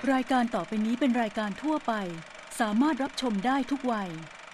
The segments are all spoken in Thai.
รายการต่อไปนี้เป็นรายการทั่วไปสามารถรับชมได้ทุกวัย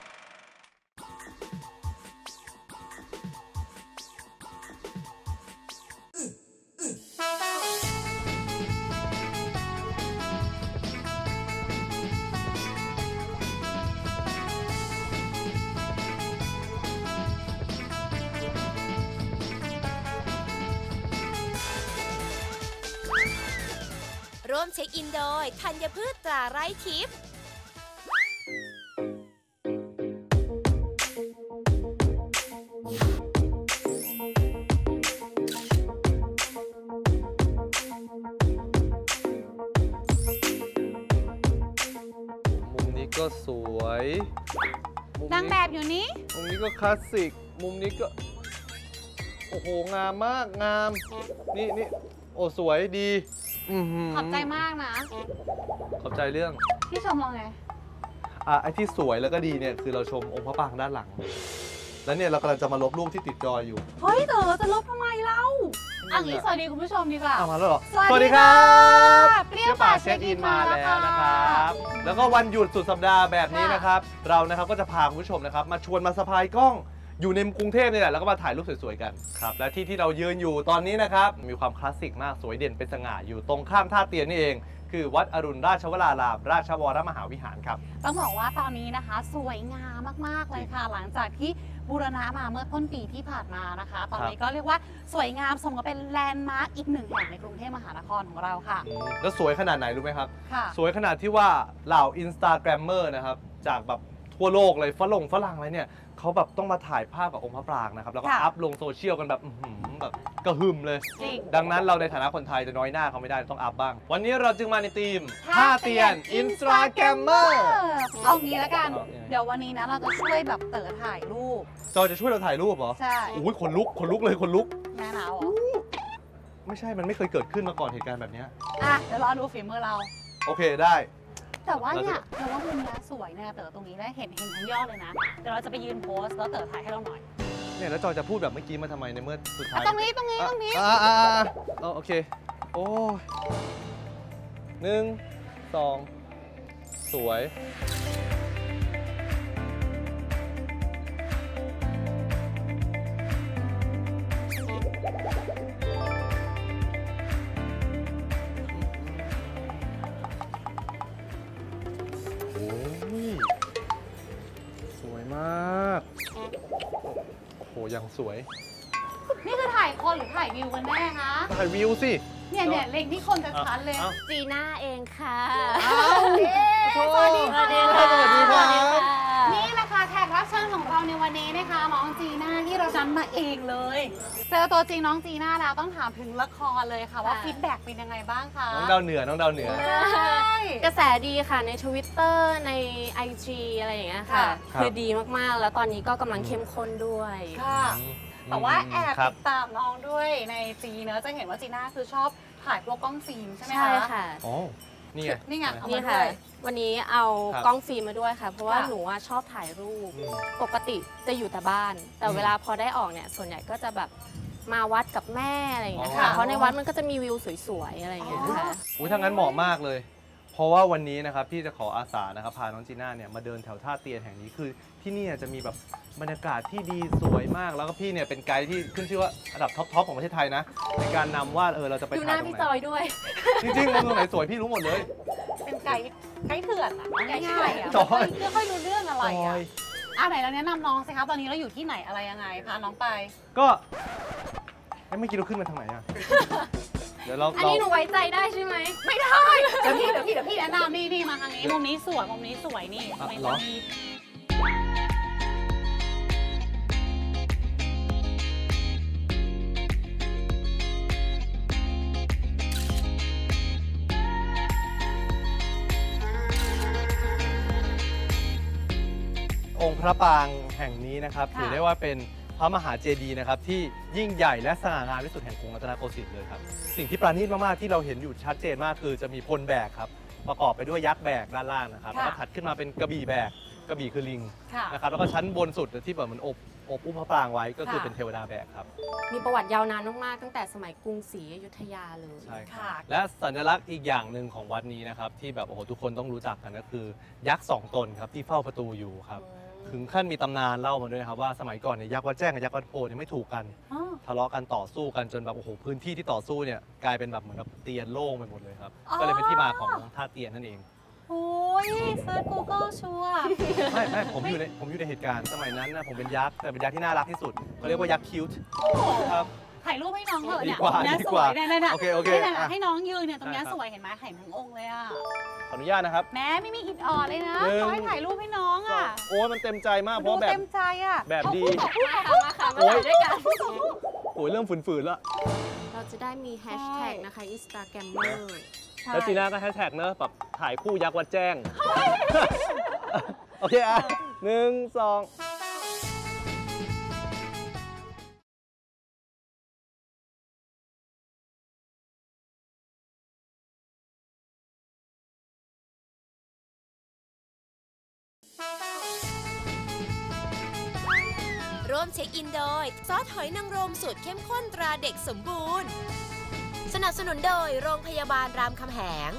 ร่วมเช็คอินโดยธัญพืชตราไร้ทิพย์มุมนี้ก็สวยนางแบบอยู่นี้มุมนี้ก็คลาสสิกมุมนี้ก็โอ้โหงามมากงามนี่โอ้สวยดีขอบใจมากนะขอบใจเรื่องที่ชมเราไงไอ้ที่สวยแล้วก็ดีเนี่ยคือเราชมองค์พระปรางด้านหลังแล้วเนี่ยเรากำลังจะมาลบรูปที่ติดจออยู่เฮ้ยเต๋อจะลบทำไมเราอันนี้สวัสดีคุณผู้ชมดีกว่ามาแล้วเหรอสวัสดีครับเปรี้ยวปากเช็คอินมาแล้วนะครับแล้วก็วันหยุดสุดสัปดาห์แบบนี้นะครับเรานะครับก็จะพาคุณผู้ชมนะครับมาชวนมาสะพายกล้องอยู่ในกรุงเทพนี่แหละแล้วก็มาถ่ายรูปสวยๆกันครับและที่เรายืนอยู่ตอนนี้นะครับมีความคลาสสิกมากสวยเด่นเป็นสง่าอยู่ตรงข้ามท่าเตียนนี่เองคือวัดอรุณราชวรารามราชวรมหาวิหารครับต้องบอกว่าตอนนี้นะคะสวยงามมากๆเลยค่ะหลังจากที่บูรณะมาเมื่อต้นปีที่ผ่านมานะคะตอนนี้ก็เรียกว่าสวยงามสมกับเป็นแลนด์มาร์คอีกหนึ่งแห่งในกรุงเทพมหานครของเราค่ะแล้วสวยขนาดไหนรู้ไหมครับสวยขนาดที่ว่าเหล่าอินสตาแกรมเมอร์นะครับจากแบบทั่วโลกเลยฝรั่งอะไรเนี่ยเขาแบบต้องมาถ่ายภาพกับองค์พระปรางนะครับแล้วก็อัพลงโซเชียลกันแบบกระหึ่มเลยดังนั้นเราในฐานะคนไทยจะน้อยหน้าเขาไม่ได้ต้องอัพบ้างวันนี้เราจึงมาในทีมท่าเตียนอินสตาแกรมเมอร์เอางี้แล้วกันเดี๋ยววันนี้นะเราจะช่วยแบบเต๋อถ่ายรูปจอยจะช่วยเราถ่ายรูปเหรอใช่โอ้ยขนลุกเลยขนลุกแม่หนาวเหรอไม่ใช่มันไม่เคยเกิดขึ้นมาก่อนเหตุการณ์แบบนี้เดี๋ยวรอดูฝีมือเราโอเคได้แต่ว่าเนี่ยเราว่ามุมนี้สวยเนี่ยเต๋อตรงนี้ได้เห็นทั้งยอดเลยนะเดี๋ยวเราจะไปยืนโพสแล้วเต๋อถ่ายให้เราหน่อยเนี่ยแล้วจอยจะพูดแบบเมื่อกี้มาทำไมในเมื่อสุดท้ายตรงนี้โอเคโอ้1 2สวยยังสวยนี่คือถ่ายคนหรือถ่ายวิวกันแน่คะถ่ายวิวสิเนี่ยเล็งที่คนจะชัดเลยจีน่าเองค่ะสวัสดีค่ะสวัสดีค่ะนี่แหละค่ะแขกรับเชิญของเราในวันนี้นะคะน้องจีน่าที่เราจำมาเองเลยเจอตัวจริงน้องจีน่าแล้วต้องถามถึงละครเลยค่ะว่าฟีดแบ็กเป็นยังไงบ้างคะน้องดาวเหนือกระแสดีค่ะใน Twitter ใน IG อะไรอย่างเงี้ยค่ะคือดีมากๆแล้วตอนนี้ก็กำลังเข้มข้นด้วยค่ะแต่ว่าแอบติดตามน้องด้วยในจีเนอะจะเห็นว่าจีน่าคือชอบถ่ายพวกกล้องฟิล์มใช่ไหมคะใช่ค่ะอ๋อนี่ไงนี่ค่ะวันนี้เอากล้องฟิล์มมาด้วยค่ะเพราะว่าหนูชอบถ่ายรูปปกติจะอยู่แต่บ้านแต่เวลาพอได้ออกเนี่ยส่วนใหญ่ก็จะแบบมาวัดกับแม่อะไรอย่างเงี้ยค่ะเพราะในวัดมันก็จะมีวิวสวยๆอะไรอย่างเงี้ยค่ะถ้างั้นเหมาะมากเลยเพราะว่าวันนี้นะครับพี่จะขออาสานะครับพาน้องจีน่าเนี่ยมาเดินแถวท่าเตียนแห่งนี้คือที่นี่จะมีแบบบรรยากาศที่ดีสวยมากแล้วก็พี่เนี่ยเป็นไกด์ที่ขึ้นชื่อว่าอันดับท็อปของประเทศไทยนะในการนำว่าเราจะไปถ่ายตรงไหนดูหน้าพี่จอยด้วยจริงๆตรงไหนสวยพี่รู้หมดเลยเป็นไกด์เถื่อนอะง่ายๆอะไม่ค่อยรู้เรื่องอะไรอะไหนเราแนะนำน้องสิคะตอนนี้เราอยู่ที่ไหนอะไรยังไงพาน้องไปก็เมื่อกี้เราขึ้นมาทางไหนอะเดี๋ยวเราอันนี้หนูไว้ใจได้ใช่ไหมไม่ได้เดี๋ยวพี่แนะนำนี่มาทางนี้มุมนี้สวยนี่เหรอองค์พระปรางแห่งนี้นะครับถือได้ว่าเป็นพระมหาเจดีย์นะครับที่ยิ่งใหญ่และสง่างามที่สุดแห่งกรุงรัตนโกสินทร์เลยครับสิ่งที่ประณีตมากๆที่เราเห็นอยู่ชัดเจนมากคือจะมีพลแบกครับประกอบไปด้วยยักษ์แบกด้านล่างนะครับแล้วก็ถัดขึ้นมาเป็นกระบี่แบกกระบี่คือลิงนะครับแล้วก็ชั้นบนสุดที่แบบมันอบอบอุ้มพระปรางไว้ก็คือค่ะเป็นเทวดาแบกครับมีประวัติยาวนานมากๆตั้งแต่สมัยกรุงศรีอยุธยาเลยใช่ครับค่ะและสัญลักษณ์อีกอย่างหนึ่งของวัดนี้นะครับที่แบบโอ้โหทุกคนต้องรู้จักกันก็คือยักษ์2 ตนครับที่เฝ้าประตูอยู่ครับถึงขั้นมีตำนานเล่ามาด้วยนะครับว่าสมัยก่อนเนี่ยยักษ์วัดแจ้งกับยักษ์วัดโพเนี่ยไม่ถูกกันอ๋อทะเลาะกันต่อสู้กันจนแบบโอ้โหพื้นที่ที่ต่อสู้เนี่ยกลายเป็นแบบเหมือนแบบเตียนโล่งไปหมดเลยครับอ๋อก็เลยเป็นที่มาของท่าเตียนนั่นเองโอ้ยเซิร์ช Google ชัวร์ไม่ผมอยู่ในเหตุการณ์สมัยนั้นนะผมเป็นยักษ์แต่เป็นยักษ์ที่น่ารักที่สุดเขาเรียกว่ายักษ์คิวต์ครับถ่ายรูปให้น้องเถอะเนี่ยดีกว่าเนี่ยดีสกวว่ายเนี่ยโอเคนี่อ่ะให้น้องยืนเนี่ยตรงเนี้ยได้ครับสวยเห็นไหมเห็นทั้งองค์เลยอ่ะขออนุญาตนะครับแม้ไม่มีอิดออดเลยนะหนึ่งเขาให้ถ่ายรูปให้น้องอ่ะโอ้ยมันเต็มใจมากเพดูราะแบบเต็มใจอ่ะแบบดีขอพูดมาค่ะมาถ่ายด้วยกันโอ้ยเริ่มฝืนๆแล้วเราจะได้มีแฮชแท็กนะคะ Instagrammer แล้วจีน่าก็แฮชแท็กเนอะแบบถ่ายคู่ยักษ์วัดแจ้ง โอเคอ่ะ1 2 ร่วมเช็คอินโดยซอสหอยนางรมสูตรเข้มข้นตราเด็กสมบูรณ์ สนับสนุนโดยโรงพยาบาลรามคำแหง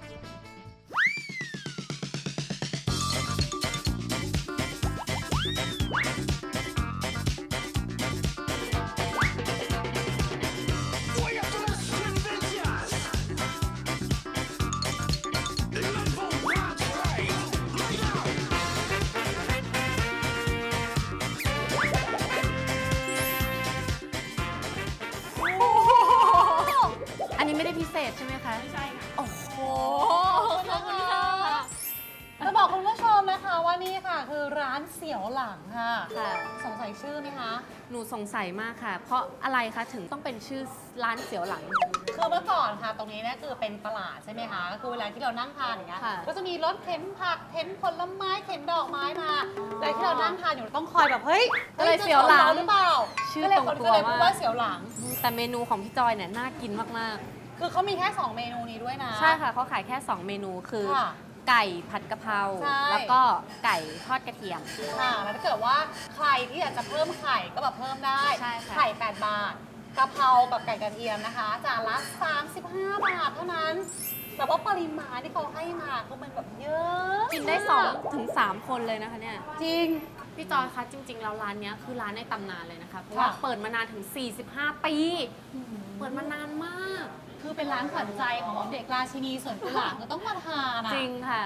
อันนี้ไม่ได้พิเศษใช่ไหมคะ ไม่ใช่โอ้โหขอบคุณค่ะจะบอกคุณผู้ชมนะคะว่านี่ค่ะ คือร้านเสี่ยวหลังค่ะค่ะสงสัยชื่อไหมคะหนูสงสัยมากค่ะ เพราะอะไรคะถึงต้องเป็นชื่อร้านเสียวหลังคือเมื่อก่อนค่ะ ตรงนี้เนี่ยคือเป็นตลาดใช่ไหมคะก็คือเวลาที่เรานั่งทานอย่างเงี้ยค่ะก็จะมีรถเข็นผักเข็นผลไม้เข็นดอกไม้มาแล้วที่เรานั่งทานอยู่ต้องคอยแบบเฮ้ยก็เลยเสียวหลังจะชนราหรือเปล่าชื่อก็เลยตรงคนตัก็วเลยพูดมากว่าเสียวหลังแต่เมนูของพี่จอยเนี่ยน่ากินมากคือเขามีแค่ 2 เมนูนี้ด้วยนะๆ ใช่ค่ะเขาขายแค่ 2 เมนูคือค่ะไก่ผัดกะเพราใช่แล้วก็ไก่ทอดกระเทียมค่ะแล้วถ้าเกิดว่าใครที่อยากจะเพิ่มไข่ก็แบบเพิ่มได้ใช่ค่ะไข่8 บาทกะเพรากับไก่กระเทียมนะคะจานละ35 บาทเท่านั้นแต่ว่าปริมาณที่เขาให้มาคือมันแบบเยอะกินได้2 ถึง 3 คนเลยนะคะเนี่ยจริงพี่จอยคะจริงๆแล้วร้านเนี้ยคือร้านในตำนานเลยนะคะเพราะว่าค่ะเปิดมานานถึง 45 ปี เปิดมานานมากคือเป็นร้านขวัญใจของเด็กราชินีสวนกุหลาบก็ต้องมาทานอ่ะจริงค่ะ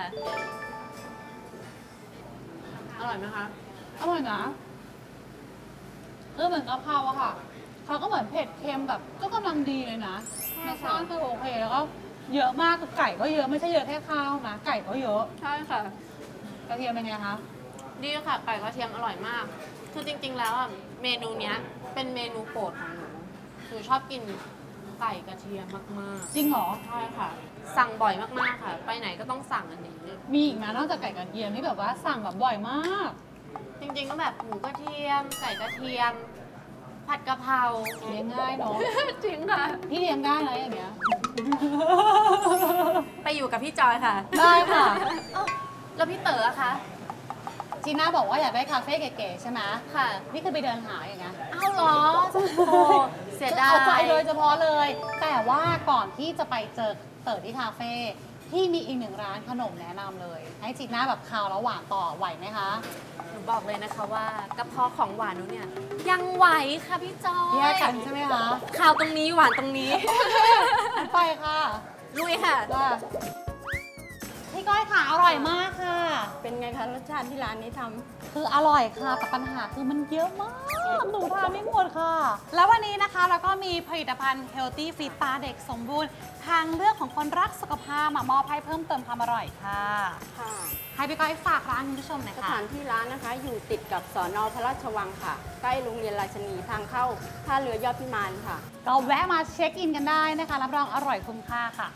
อร่อยไหมคะอร่อยนะเหมือนกะเพราอะค่ะเขาก็เหมือนเผ็ดเค็มแบบก็กำลังดีเลยนะใช่รสค่ะชาติคือโอเคแล้วก็เยอะมากคือไก่ก็เยอะไม่ใช่เยอะแค่ข้าวนะไก่ก็เยอะใช่ค่ะกระเทียมเป็นไงคะดีค่ะไก่กระเทียมอร่อยมาก คือจริงๆแล้วอ่ะเมนูเนี้ยเป็นเมนูโปรดของหนูหนูชอบกินไก่กระเทียมมากจริงเหรอๆใช่ค่ะ สั่งบ่อยมากๆค่ะ ไปไหนก็ต้องสั่งอันนี้มีอีกไหมนอกจากไก่กระเทียมที่แบบว่าสั่งแบบบ่อยมากจริงๆก็แบบหมูกระเทียม ไก่กระเทียม ผัดกะเพราเลี้ยงง่ายเนาะจริงค่ะพี่เลี้ยงได้นะอย่างเงี้ยไปอยู่กับพี่จอยค่ะได้ค่ะเอ้าแล้วพี่เต๋ออะคะจีน่าบอกว่าอยากได้คาเฟ่เก๋ๆใช่ไหมค่ะนี่คือไปเดินหาอย่างเงี้ยอ้าวเหรอโอ้เสียดายเอาใจโดยเฉพาะเลย แต่ว่าก่อนที่จะไปเจอเต๋อที่คาเฟ่ที่มีอีกหนึ่งร้านขนมแนะนำเลย ให้จีน่าแบบคาวแล้วหวานต่อไหวไหมคะหนูบอกเลยนะคะว่ากระเพาะของหวานหนูเนี่ยยังไหวค่ะพี่จอยแยกกันใช่ไหมคะข่าวตรงนี้หวานตรงนี้ไปค่ะลุยค่ะว่าพี่ก้อยค่ะอร่อยมากค่ะเป็นไงคะรสชาติที่ร้านนี้ทำคืออร่อยค่ะแต่ปัญหาคือมันเยอะมากหนูทานไม่หมดค่ะ แล้ววันนี้นะคะเราก็มีผลิตภัณฑ์ Healthy Fit ตาเด็กสมบูรณ์ ทางเลือกของคนรักสุขภาพมามอบให้เพิ่มเติมความอร่อยค่ะค่ะให้พี่ก้อยฝากร้านคุณผู้ชมหน่อยสค่ะถานที่ร้านนะคะ อยู่ติดกับสอนอพระราชวังค่ะ ใกล้โรงเรียนราชนีทางเข้าท่าเรือยอดพิมานค่ะก็แวะมาเช็คอินกันได้นะคะรับรองอร่อยคุ้มค่าค่ะ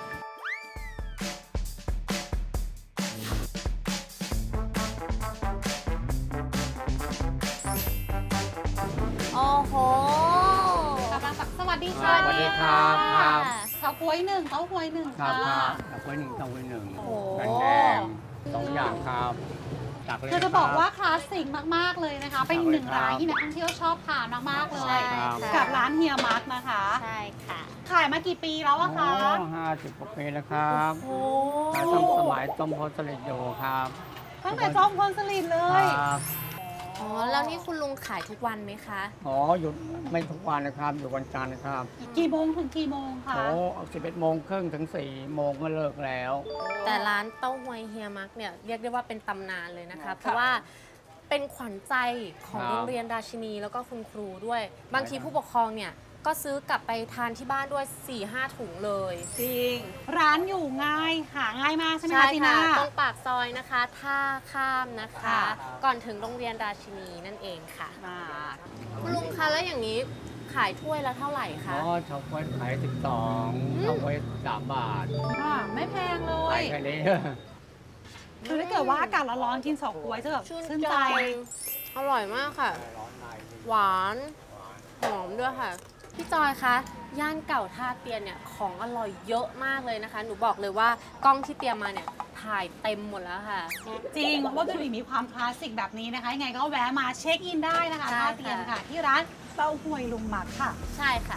โอ้โหกำลังสวัสดีค่ะสวัสดีครับครับเฉาก๊วยหนึ่งเต้าหวยหนึ่งครับค่ะครับตะกล้วยหนึ่งโอ้โหแดงๆ2 อย่างครับคือจะบอกว่าคลาสสิกมากๆเลยนะคะ เป็นอีกหนึ่งร้านที่นักท่องเที่ยวชอบทานมากๆเลใช่ยค่ะกับร้านเฮียมาร์กนะคะใช่ค่ะขายมากี่ปีแล้วอะคะ 50 กว่าปีแล้วครับโอ้ขายสมัยต้มโพสลิดอยู่ครับตั้งแต่จอมพลสฤษดิ์เลคยรับอ๋อ แล้วนี่คุณลุงขายทุกวันไหมคะอ๋อหยุดไม่ทุกวันนะครับ อยู่วันจันทร์นะครับกี่โมงถึงกี่โมงคะโอ้11 โมงครึ่งถึง 4 โมงก็เลิกแล้วแต่ร้านเต้าหวยเฮียมักเนี่ยเรียกได้ว่าเป็นตำนานเลยนะคะ เพราะว่าเป็นขวัญใจของครับโรงเรียนราชินีแล้วก็คุณครูด้วย บางทีผู้ปกครองเนี่ยก็ซื้อกลับไปทานที่บ้านด้วย 4-5 ถุงเลยจริง ร้านอยู่ง่ายหาง่ายมากใช่ไหมคะจีน่าตรงปากซอยนะคะท่าข้ามนะคะค่ะก่อนถึงโรงเรียนราชินีนั่นเองค่ะมาคุณลุงคะแล้วอย่างนี้ขายถ้วยละเท่าไหร่อ๋คะอชาวกล้วยขาย12ชาวกล้วย3 บาทค่ะไม่แพงเลขาย ยแค่นี้คือถ้าเกิดว่าอากาศร้อนๆกินสองกล้วยจะแบบชื่นชื่นใจใจอร่อยมากค่ะ หวานหอมด้วยค่ะ พี่จอยคะย่านเก่าท่าเตียนเนี่ยของอร่อยเยอะมากเลยนะคะ หนูบอกเลยว่ากล้องที่เตรียมมาเนี่ยถ่ายเต็มหมดแล้วค่ะจริงว่าดูดีมีความคลาสสิกแบบนี้นะคะ ยังไงก็แวะมาเช็คอินได้นะคะใช่ท่าค่ะเตียนค่ะ ที่ร้านเต้าหวยลุงหมักค่ะใช่ค่ะ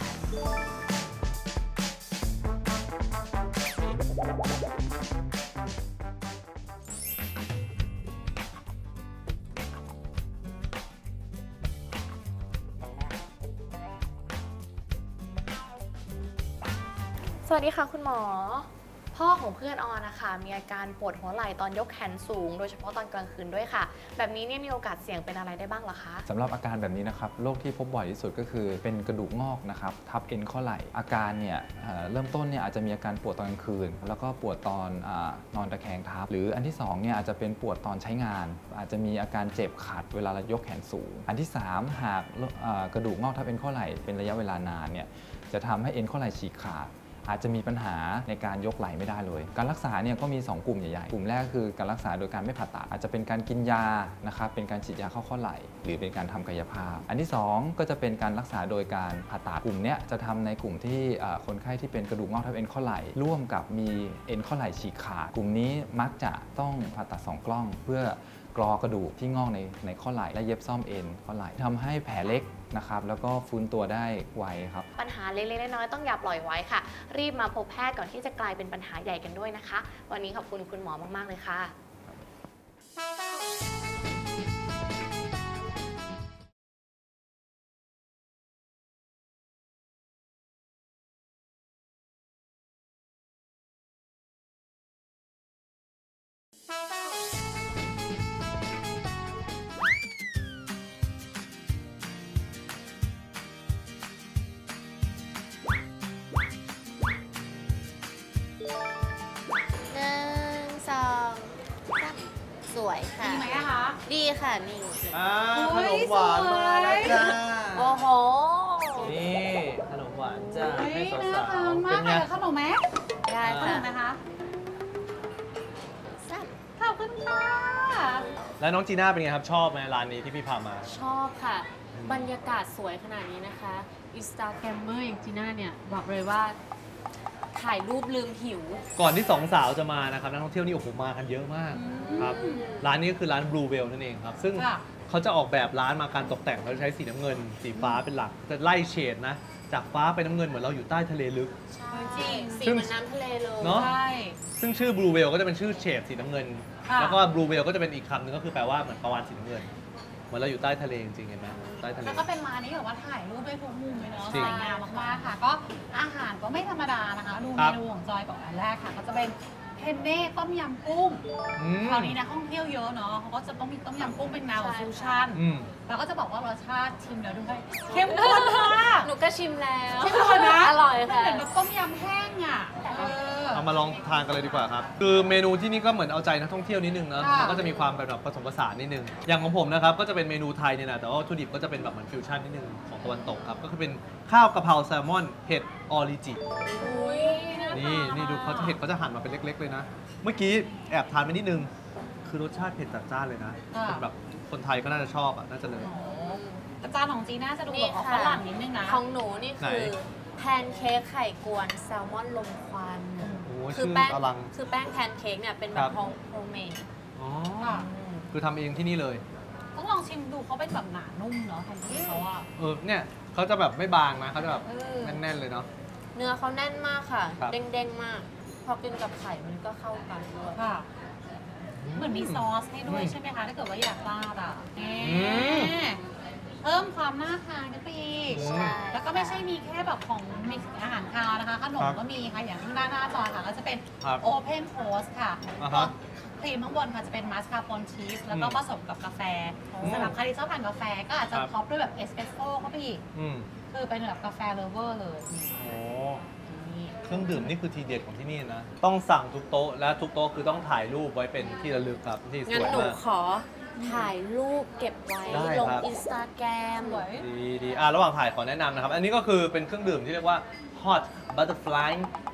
สวัสดีค่ะคุณหมอ พ่อของเพื่อนออนนะคะมีอาการปวดหัวไหล่ตอนยกแขนสูง โดยเฉพาะตอนกลางคืนด้วยค่ะ แบบนี้เนี่ยมีโอกาสเสี่ยงเป็นอะไรได้บ้างเหรอคะสำหรับอาการแบบนี้นะครับโรคที่พบบ่อยที่สุดก็คือเป็นกระดูกงอกนะครับทับเอ็นข้อไหล่อาการเนี่ยเริ่มต้นเนี่ยอาจจะมีอาการปวดตอนกลางคืน แล้วก็ปวดตอนนอนตะแคงทับหรืออันที่2เนี่ยอาจจะเป็นปวดตอนใช้งาน อาจจะมีอาการเจ็บขัดเวลาเรายกแขนสูง อันที่3หากกระดูกงอกทับเอ็นข้อไหล่เป็นระยะเวลานานเนี่ยจะทำให้เอ็นข้อไหล่ฉีกขาดอาจจะมีปัญหาในการยกไหล่ไม่ได้เลยการรักษาเนี่ยก็มี2กลุ่มใหญ่ๆกลุ่มแรกคือการรักษาโดยการไม่ผ่าตัดอาจจะเป็นการกินยานะครับเป็นการฉีดยาเข้าข้อไหล่หรือเป็นการทำกายภาพอันที่2ก็จะเป็นการรักษาโดยการผ่าตัดกลุ่มนี้จะทำในกลุ่มที่คนไข้ที่เป็นกระดูกงอกทับเอ็นข้อไหล่ร่วมกับมีเอ็นข้อไหล่ฉีกขาดกลุ่มนี้มักจะต้องผ่าตัด2กล้องเพื่อกรอกระดูกที่งอกในข้อไหล่และเย็บซ่อมเอ็นข้อไหล่ทำให้แผลเล็กนะครับแล้วก็ฟื้นตัวได้ไวครับปัญหาเล็กๆน้อยๆต้องอย่าปล่อยไว้ค่ะ รีบมาพบแพทย์ก่อนที่จะกลายเป็นปัญหาใหญ่กันด้วยนะคะ วันนี้ขอบคุณคุณหมอมากๆเลยค่ะ 1 2 3สวยค่ะดีไหมอะคะดีค่ะนี่ขนมหวานมาแล้วจ้าโอ้โหนี่ขนมหวานจ้าเฮ้ให้ยสาน่าว ทานๆมาเป็กนเลไงยขนมไหมได้ขนค่ะมนะคะซ้ำขอบคุณค่ะแล้วน้องจีน่าเป็นไงครับ ชอบไหมร้านนี้ที่พี่พามาชอบค่ะ บรรยากาศสวยขนาดนี้นะคะอินสตาแกรมเมอร์อย่างจีน่าเนี่ย บอกเลยว่า ถ่ายรูปลืมหิวก่อนที่สองสาวจะมานะครับนักท่องเที่ยวนี่โอ้โหมากันเยอะมากครับร้านนี้ก็คือร้าน Blue Whale นั่นเองครับ ซึ่งค่ะเขาจะออกแบบร้านมาการตกแต่งเขาจะใช้สีน้ำเงิน สีฟ้าเป็นหลัก จะไล่เฉดนะ จากฟ้าไปน้ำเงินเหมือนเราอยู่ใต้ทะเลลึกใช่จริงสีเหมือนน้ำทะเลเลยเนอะใช่ซึ่งชื่อ Blue Whale ก็จะเป็นชื่อเฉดสีน้ำเงินค่ะแล้วก็ Blue Whale ก็จะเป็นอีกคำหนึงก็คือแปลว่าเหมือนปลาวาฬสีน้ำเงิน เหมือนเราอยู่ใต้ทะเลจริงๆเห็นไหมใต้ทะเลแล้วก็เป็นร้านนี้แบบว่าถ่ายรูปได้ทุกมุมเลยเนาะจริสงวยงามมากๆค่ะ ก็อาหารก็ไม่ธรรมดานะคะ ดูคเมรับนูของจอยก่อนอันแรกค่ะ ก็จะเป็นเพนเน่ต้มยำกุ้งอืมคราวนี้นักท่องเที่ยวเยอะเนาะเขาก็จะต้องมีต้มยำกุ้งเป็นแนวฟิวชั่นอืมแล้วก็จะบอกว่ารสชาติชิมแล้วด้วยเข้มข้นค่ะหนูก็ชิมแล้วเข้มข้นนะอร่อยมันค่ะเหมือนแบบต้มยำแห้งอ่ะเอามาลองทานกันเลยดีกว่าครับ คือเมนูที่นี่ก็เหมือนเอาใจนักท่องเที่ยวนิดนึงนะค่ะมันก็จะมีความแบบผสมผสานนิดนึง อย่างของผมนะครับก็จะเป็นเมนูไทยเนี่ยนะแต่ว่าวัตถุดิบก็จะเป็นแบบเหมือนฟิวชั่นนิดนึงของตะวันตกครับ ก็คือเป็นข้าวกะเพราแซลมอนเห็ดออริจิอุ้ยานี่ทานี่ดูเขาจะเห็ดเขาจะหั่นมาเป็นเล็ก ๆ เลยนะ เมื่อกี้แอบทานไปนิดนึง คือรสชาติเผ็ดจัดจ้านเลยนะเป็นแบบคนไทยก็น่าจะชอบอ่ะน่าจะเลยโอ้อาจารย์ของจีน่าจะดูนี่แบบว่าค่ะฝรั่งนิดนึงนะของหนูนี่คือไหนแพนเค้กไข่กวนแซลมอนลมควันโอ้โหคือชื่อแป้งอลังคือแป้งแพนเค้กเนี่ยเป็นแบครับ บโฮมเมดอ๋อค่ะคือคือทำเองที่นี่เลยต้องลองชิมดูเขาเป็นแบบหนานุ่มเนาะแทนที่เขาอะเนี่ยเขาจะแบบไม่บางนะเขาจะแบบแน่นๆเลยเนาะเนื้อเขาแน่นมากค่ะครับเด้งๆมาก พอกินกับไข่มันก็เข้ากันด้วยค่ะเหมือนมีซอสให้ด้วยใช่ไหมคะถ้าเกิดว่าอยากราดอ่ะเพิ่มความน่าทานกันไปอีกใช่แล้วก็ไม่ใช่มีแค่แบบของมีอาหารคาวนะคะขนมก็มีค่ะอย่างข้างหน้าจอค่ะก็จะเป็นครับ Open Toast ค่ะอ่าฮะครีมข้างบนค่ะจะเป็นมัสคาโปนชีสแล้วก็ผสมกับกาแฟสำหรับใครที่ชอบทานกาแฟก็อาจจะครับท็อปด้วยแบบเอสเปรสโซ่เข้าไปอีกอืมคือเป็นแบบกาแฟเลเวอร์เลยโอ้นี่เครื่องดื่มนี่คือทีเด็ดของที่นี่นะ ต้องสั่งทุกโต๊ะและทุกโต๊ะคือต้องถ่ายรูปไว้เป็นที่ระลึกครับที่สงั้นวยหนูมากขอถ่ายรูปเก็บไว้ได้ลงครับอินสตาแกรมสวยดีระหว่างถ่ายขอแนะนำนะครับ อันนี้ก็คือเป็นเครื่องดื่มที่เรียกว่า Hot Butterfly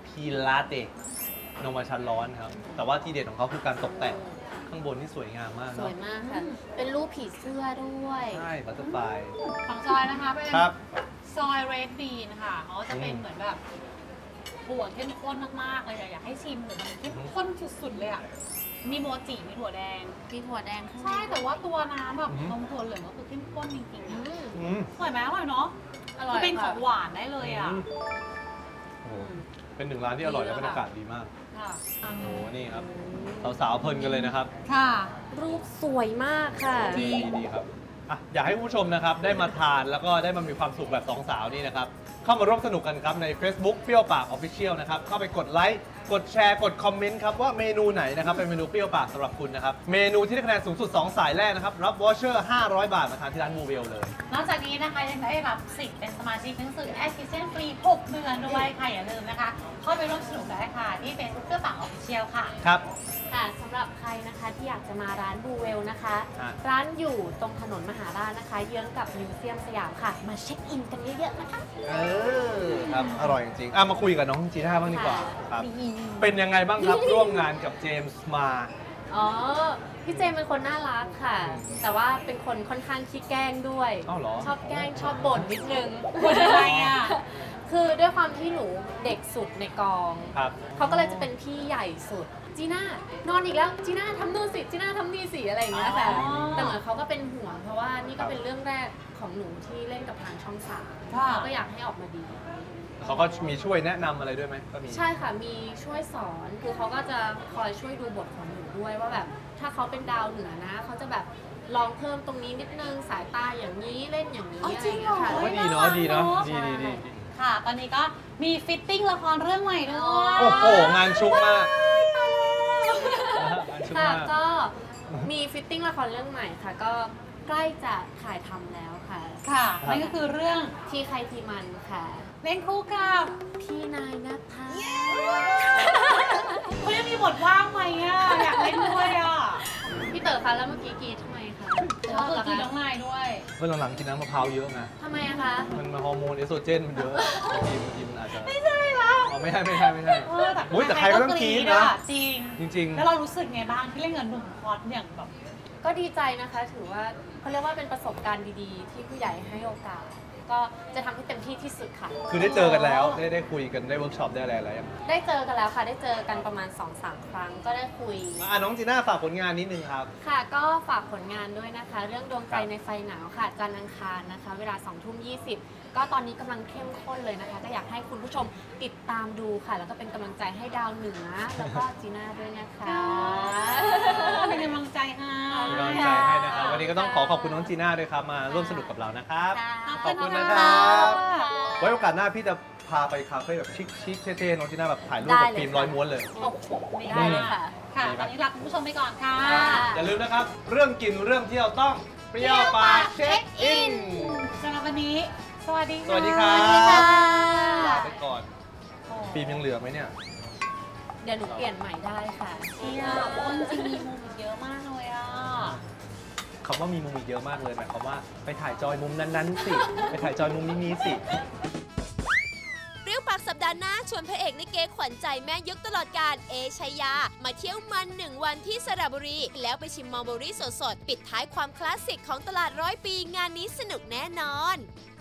Latte นมชันร้อนครับ แต่ว่าทีเด็ดของเขาคือการตกแต่งข้างบนนี่สวยงามมากสเนาะวยมากค่ะ เป็นรูปผีเสื้อด้วยใช่ Butterfly ของซอยนะคะเป็นครับซอยเรดบีนค่ะเขาจะเป็นเหมือนแบบถั่วเข้มข้นมากๆเลยอยากให้ชิมแต่มันเข้มข้นสุดๆเลยอ่ะมีโมจิมีถั่วแดงมีถั่วแดงข้างในใช่แต่ว่าตัวน้ำแบบนมถั่วเหลืองก็คือเข้มข้นจริงๆอือะมอืมสวยไหมอร่อยเนาะอร่อยคือเป็นขค่ะองหวานได้เลยอ่ะโอ้โหเป็นหนึ่งร้านที่อร่อยและบรรยากาศดีมากค่ะโอ้โห นี่ครับ สาวๆเพลินกันเลยนะครับค่ะรูปสวยมากค่ะดีครับอ่ะอยากให้คุณผู้ชมนะครับได้มาทานแล้วก็ได้มามีความสุขแบบสองสาวนี่นะครับ เข้ามาร่วมสนุกกันครับใน Facebook เปรี้ยวปาก Official นะครับ เข้าไปกดไลค์ กดแชร์ กดคอมเมนต์ครับว่าเมนูไหนนะครับเป็นเมนูเปรี้ยวปากสำหรับคุณนะครับ เมนูที่ได้คะแนนสูงสุด 2 สายแรกนะครับ รับวอเชอร์ 500 บาทมาทานที่ร้านมูเวลเลยนอกจากนี้นะคะยังได้รับสิทธิ์เป็นสมาชิกหนังสือแอสซิสเซนฟรี6เดือนด้วยค่ะอย่าลืมนะคะ เข้าไปร่วมสนุกได้ค่ะที่ Facebook เปรี้ยวปาก Official ค่ะครับค่ะสำหรับใครนะคะที่อยากจะมาร้านบูเวลนะคะฮะร้านอยู่ตรงถนนมหาราชนะคะ เยื้องกับมิวเซียมสยามค่ะ มาเช็คอินกันเยอะๆนะคะครับ อร่อยจริงๆมาคุยกับน้องจีน่าบ้างดีกว่าครับดีเป็นยังไงบ้างครับ ร่วมงานกับเจมส์มาอ๋อ พี่เจมเป็นคนน่ารักค่ะ แต่ว่าเป็นคนค่อนข้างขี้แกล้งด้วยอ้าวเหรอชอบแกล้งชอบบ่นนิดนึงบ่นอะไรอ่ะคือด้วยความที่หนูเด็กสุดในกองครับเขาก็เลยจะเป็นพี่ใหญ่สุด จีน่านอนอีกแล้ว จีน่าทำนู่นสิ จีน่าทำนี่สิ อะไรอย่างเงี้ยค่ะอ๋อแต่เหมือนเขาก็เป็นห่วง เพราะว่านี่ก็เป็นเรื่องแรกของหนูที่เล่นกับทางช่องสามค่ะเขาก็อยากให้ออกมาดีเขาก็มีช่วยแนะนำอะไรด้วยไหมก็มีใช่ค่ะ มีช่วยสอน คือเขาก็จะคอยช่วยดูบทของหนูด้วยว่าแบบ ถ้าเขาเป็นดาวเหนือนะ เขาจะแบบลองเพิ่มตรงนี้นิดนึง สายตาอย่างนี้ เล่นอย่างนี้อ๋ออะไรจริอง ย่างเหรเงี้อยค่ะดีเนาะดีใช่ดีค่ะ ตอนนี้ก็มีฟิตติ้งละครเรื่องใหม่ด้วยโอ้โห งานชุกมากงานชุกค่ะมากก็มีฟิตติ้งละครเรื่องใหม่ค่ะ ก็ใกล้จะถ่ายทำแล้วค่ะค่ะนั่นก็คือเรื่องที่ใครที่มันค่ะเล่นคู่กับพี่นายนภาเขายังมีบทว่างไหมอ่ะ อยากเล่นด้วยอ่ะพี่เต๋อคะแล้วเมื่อกี้กรีดทำไมคะก็คือกินน้องนายด้วยเมื่อหลังๆกินน้ำมะพร้าวเยอะไงทำไมอะคะมันฮอร์โมนเอสโตรเจนมันเยอะบางทีมันอาจจะไม่ใช่แล้วอ๋อไม่ใช่โอ้ยแต่ใครก็ต้องกรี๊ดนะจริงจริงแล้วเรารู้สึกไงบ้างที่เล่นกับหนุ่มฮอตอย่างแบบก็ดีใจนะคะ ถือว่าเขาเรียกว่าเป็นประสบการณ์ดีๆ ที่ผู้ใหญ่ให้โอกาส ก็จะทำให้เต็มที่ที่สุดค่ะคือได้เจอกันแล้ว ได้คุยกันได้เวิร์กช็อปได้อะไรยังได้เจอกันแล้วค่ะ ได้เจอกันประมาณ 2-3 ครั้ง ก็ได้คุยน้องจีน่าฝากผลงานนิดนึงครับค่ะ ก็ฝากผลงานด้วยนะคะ เรื่องดวงใจครับในไฟหนาวค่ะ จันทร์อังคารนะคะ เวลา 20:20 ก็ตอนนี้กำลังเข้มข้นเลยนะคะ ก็อยากให้คุณผู้ชมติดตามดูค่ะ แล้วก็เป็นกำลังใจให้ดาวเหนือ แล้วก็จีน่าด้วยนะคะเป็นกำลังใจให้เป็นกำลังใจให้นะครับ วันนี้ก็ต้องขอบคุณน้องจีน่าด้วยครับ มาร่วมสนุกกับเรานะครับ ขอบคุณนะครับ ไว้โอกาสหน้าพี่จะพาไปคาเฟ่แบบชิคๆเท่ๆน้องจีน่าแบบถ่ายรูปกับฟิล์มร้อยม้วนเลยโอ้โหได้เลยค่ะค่ะ ตอนนี้ลาคุณผู้ชมไปก่อนค่ะอย่าลืมนะครับ เรื่องกินเรื่องเที่ยวต้องเปรี้ยวปากเช็คอินสำหรับวันนี้ สวัสดีสวัสดีครับสวัสดีค่ะลาไปก่อน ฟิล์มยังเหลือไหมเนี่ยเดี๋ยวหนูเปลี่ยนใหม่ได้ค่ะเนี่ยอ้นจริงมีมุมอีกเยอะมากเลยอ่ะคำว่ามีมุมอีกเยอะมากเลยหมายความว่าไปถ่ายจอยมุมนั้นๆสิ ไปถ่ายจอยมุมนี้สิเปรี้ยวปากสัปดาห์หน้าชวนพระเอกลิเกขวัญใจแม่ยกตลอดการเอชัยยา มาเที่ยวมัน1 วันที่สระบุรี แล้วไปชิมมัลเบอรี่สดๆ ปิดท้ายความคลาสสิกของตลาด100 ปีงานนี้สนุกแน่นอน